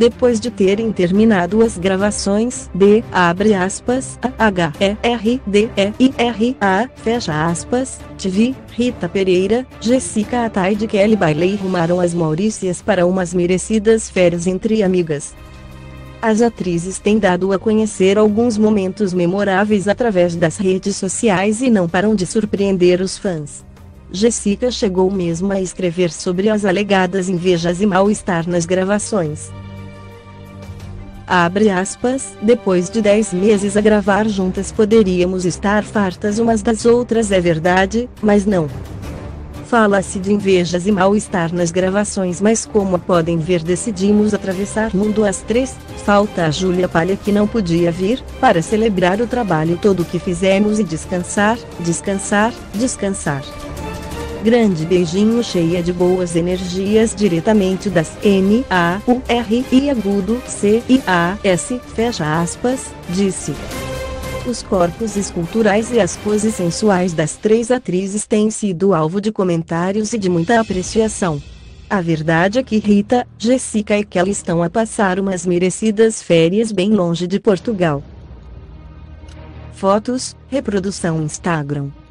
depois de terem terminado as gravações de, abre aspas, HERDEIRA, fecha aspas, TV, Rita Pereira, Jessica Ataide e Kelly Bailey rumaram as Maurícias para umas merecidas férias entre amigas. As atrizes têm dado a conhecer alguns momentos memoráveis através das redes sociais e não param de surpreender os fãs. Jessica chegou mesmo a escrever sobre as alegadas invejas e mal-estar nas gravações. Abre aspas, depois de 10 meses a gravar juntas poderíamos estar fartas umas das outras, é verdade, mas não. Fala-se de invejas e mal-estar nas gravações, mas como podem ver decidimos atravessar mundo às 3, falta a Júlia Palha que não podia vir, para celebrar o trabalho todo que fizemos e descansar, descansar, descansar. Grande beijinho cheia de boas energias diretamente das NAUR e agudo CIAS, fecha aspas, disse. Os corpos esculturais e as poses sensuais das 3 atrizes têm sido alvo de comentários e de muita apreciação. A verdade é que Rita, Jessica e Kelly estão a passar umas merecidas férias bem longe de Portugal. Fotos, reprodução Instagram.